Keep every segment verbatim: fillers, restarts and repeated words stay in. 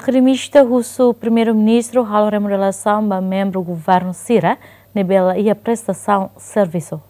Academista russo primeiro-ministro halo remodelação ba membro do governo Sira nebela e a prestação serviço.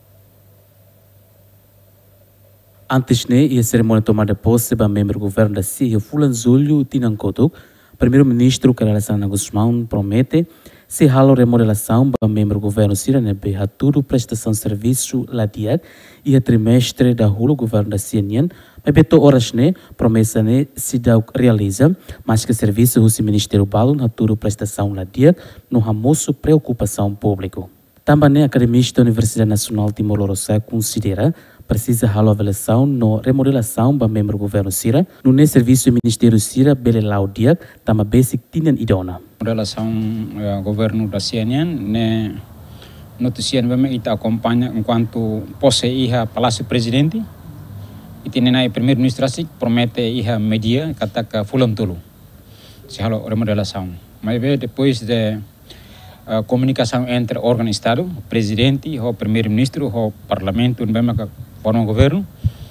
Antes né, a cerimônia tomada posse ba membro do governo da Síria, Fulan Zulho Tinankotuk, primeiro-ministro Carolina Guzmão promete se halo remodelação ba membro do governo Síria nebe haturu prestação serviço ladiak e a trimestre da hulu governo da Síria. Mas beto horas né, promessa né, se dá realiza, mas que serviço o Ministério Balon haturu prestação lá dia no ramoso preocupação público. Também né, academista da Universidade Nacional Timor-Leste considera precisa halo avaliação no remodelação ba membro do governo Síria, no né serviço do Ministério Síria belelau dia, também basic tinan idona. Relação uh, governo da Síria né notician bem ita acompanha enquanto posse iha Palácio Presidente. E tem aí primeiro-ministro assim promete ir media kata que fulam tolo se halo remodelação, mas depois de uh, comunicação entre órgãos Estado, presidente, o primeiro-ministro, o parlamento, e mesmo que o governo,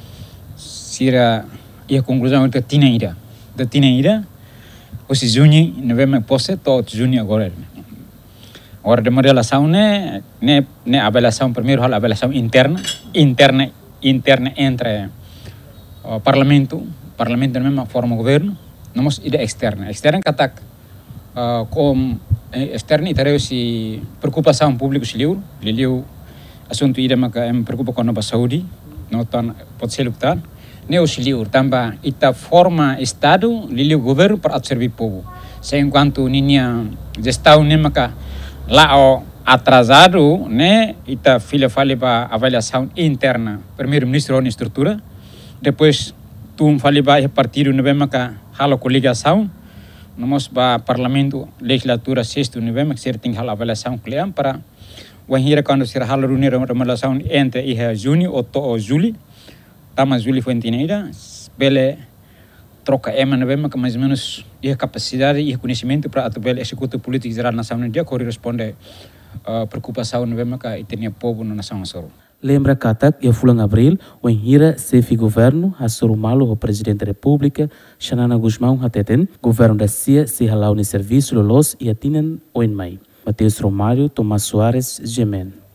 será a conclusão que tinha ida, da tinha ida, o se junho, novembro posse todo junho agora. Agora remodelação né, né, né avaliação primeiro a avaliação interna, interna, interna entre o parlamento, parlamento da mesma forma governo, não mas ideia externa, externa que ataca, uh, com externa e se preocupação pública se liu, liu assunto ida mas que me preocupa com a saúde, não tão pode ser lutar, nem o se liu também ita forma estado liu governo para servir povo, se enquanto ninha gestão nem mas que lá o atrasado, né, ita filha fale para avaliação interna, primeiro-ministro na estrutura. Depois, tu fali ba partido novembro que halo coligação, nós ba parlamento legislatura sexto novembro que ser tem halo avaliação clean para o hira quando ser halo reunião remodelação entre iha junho ou to ou julho, tama julho foi entinida, bele troca ema novembro que mais ou menos iha capacidade e conhecimento para atuar executivo político geral nacional dia corresponde uh, preocupação novembro que tinha povo na nação soro. Lembra Katak e Fulan Abril, o Enhira Sefi Governo, Hassoro Malo, o Presidente da República, Xanana Guzmão Hateten, Governo da C I A, se halau no serviço Lolos e Atinan Oinmai. Mateus Romário, Tomás Soares, Gemen.